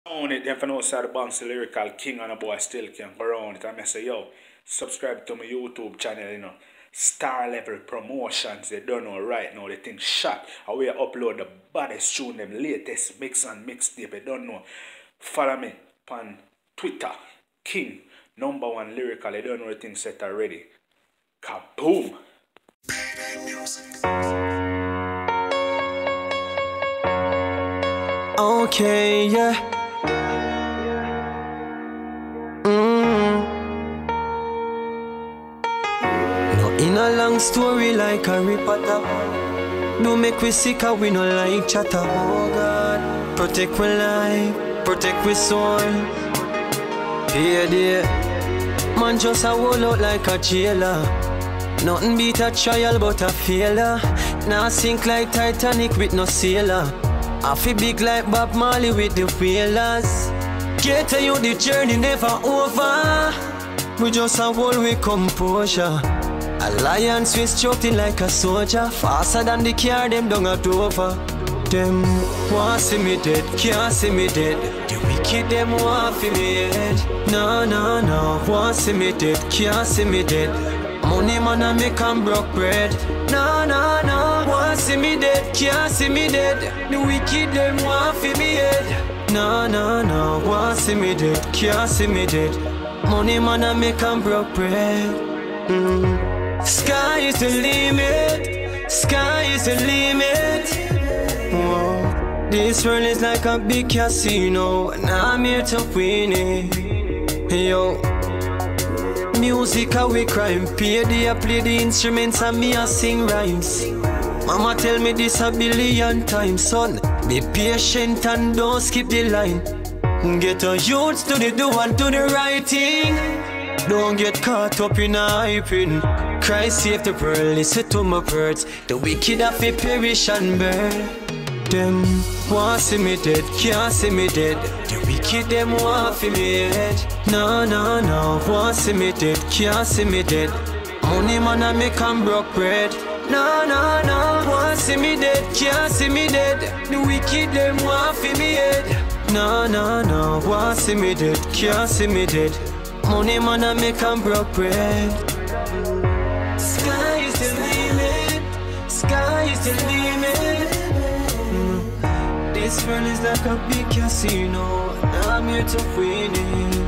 On it, them from outside the bounce, the lyrical king and a boy still can go around it. And I say, yo, subscribe to my YouTube channel, Star Level Promotions. They don't know right now, they think shot. I will upload the baddest tune, them latest mix and mixtape. They don't know. Follow me on Twitter, King, #1 lyrical. They don't know the thing set already. Kaboom! Okay, yeah. No, in a long story like Harry Potter. No make we sick, we no like chatter. Oh God, protect we life, protect we soul. Yeah, dear. Man just a hold out like a jailer. Nothing beat a trial but a failure. Now sink like Titanic with no sailor. I feel big like Bob Marley with the whalers. Get to you, the journey never over. We just a hold with composure. Alliance we structured like a soldier. Faster than the car, them down a Dover. Them want see me dead, can't see me dead. The wicked them want see me head. No, no, no, want see me dead, can't see me dead. Money man I make and broke bread. No, no, no, want see me dead, can't see me dead. The wicked them want see me head. No, no, no, want see me dead, can't see me dead. Money man I make and broke bread. Sky is the limit, sky is the limit. Whoa. This world is like a big casino, and I'm here to win it. Yo, music how we crime, pay I play the instruments and me I sing rhymes. Mama tell me this a billion times, son. Be patient and don't skip the line. Get a youth to the do and do the right thing. Don't get caught up in a hyping. Christ save the pearl, listen to my words. The wicked have to perish and burn. Them want see me dead, can't see me dead. The wicked them want see me head. No, no, no, want see me dead, can't see me dead. Money man I make and broke bread. No, no, no, want see me dead, can't see me dead. The wicked them want see me head. No, no, no, want see me dead, can't see me dead. Money man I make and broke bread. Sky is the limit, sky is the limit. This world is like a big casino, and I'm here to win it.